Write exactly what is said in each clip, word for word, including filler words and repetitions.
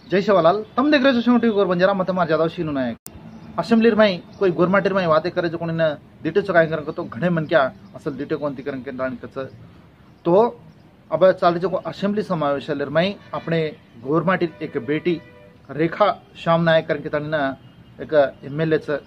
जय सेवालाल तम देख रहे हो गोर बंजारा मत मार जादव शीनु नायक असेंबली में कोई गोरमाटीर में बातें करे जो कोणी न दिटे चुकाय करन तो घणे मन क्या असल दिटे कोणती करन के राणी कच तो अब चालते जो असेंबली समावेश में अपने गोरमाटीर एक बेटी रेखा श्याम नायक करन के तानी ना एक एमएलए च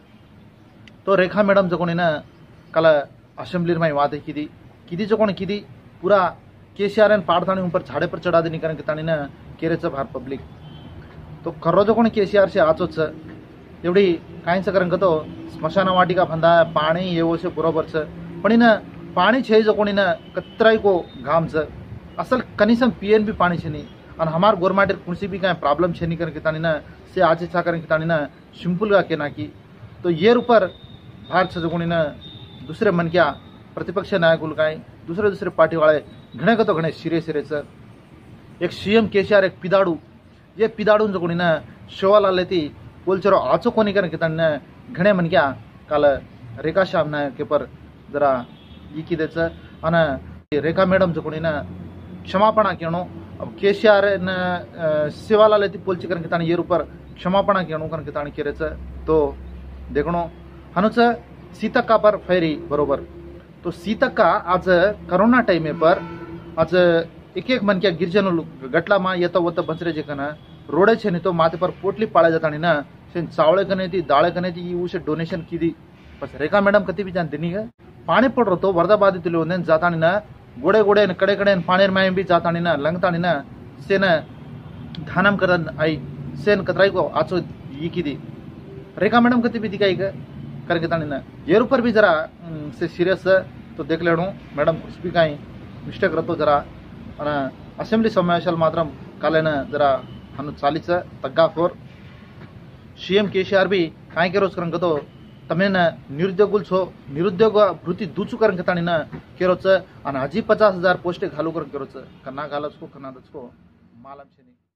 तो रेखा मैडम जो कोणी न कल असेंबली में बातें की किदी जो कोणी किदी पूरा केसीआर पाड़तानी ऊपर झाड़े पर चढ़ा देनी करन के तानी ना केरेच भार पब्लिक तो खर्रो जो कोणी केसीआर से आचोच एवढी काहींच कारण तो स्मशान वाटिका फंदा पाणी येवो से बरोबर छ पण इन पाणी छे जो कोणी न कतराई को घाम छ असल कनीसम पीएनबी पाणी छे नी और हमार गोरमाटेर कुणसी भी काय प्रॉब्लम छे नी करन के तानी न से आज छा करन के तानी न सिंपल गा के ना की तो येर ऊपर भार छ जो कोणी न दुसरे मन क्या प्रतिपक्ष नायक काय दुसरे दुसरे पार्टी वाले घणे का तो घणे सिरे सिरे छ एक सीएम केसीआर एक पिदाडू ये पिदाडू जो कोणी न शोवाला लेती बोलचरो आचो कोणी करन के तानी घणे मन क्या काल रेखा श्याम नायक के पर जरा ई की देच अन रेखा मैडम जो कोणी न क्षमापणा केणो अब केसीआर न सेवाला लेती पोलची करन के तानी येर ऊपर क्षमापणा केणो करन के तानी केरेच तो देखणो हनुच सीतक्का पर फेरी बरोबर तो सीतक्का आज कोरोना टाइम पर आज एक एक मन क्या गिरजन गटला मा येत वत बंचरे जे कना रोडे छे नहीं तो माथे पर पोटली पाड़ा जाता नहीं ना से चावले कने थी दाले कने थी उसे डोनेशन की दी बस रेखा मैडम कति भी जान देनी है पानी पड़ रहा तो वर्दा बाधित लोग जाता नहीं ना गोड़े गोड़े कड़े कड़े पानी में भी जाता नहीं ना लंगता नहीं ना से न धानम कर आई सेन कतराई को आचो ये की दी रेखा मैडम कति भी दिखाई करके तानी ना येर ऊपर भी जरा से सीरियस तो देख ले मैडम कुछ भी कहीं मिस्टेक रहतो जरा असेंब्ली समावेशाल मात्र काले न जरा हनु चालीच तग्गा फोर सीएम केसीआर भी काय केरोच करन तो तमे न निरुद्योगुल छो निरुद्योग वृत्ति दूचू करन के तानी न केरोच अन हजी पचास हजार पोस्टे घालू कर केरोच कना घालच को कना दच को मालम छे।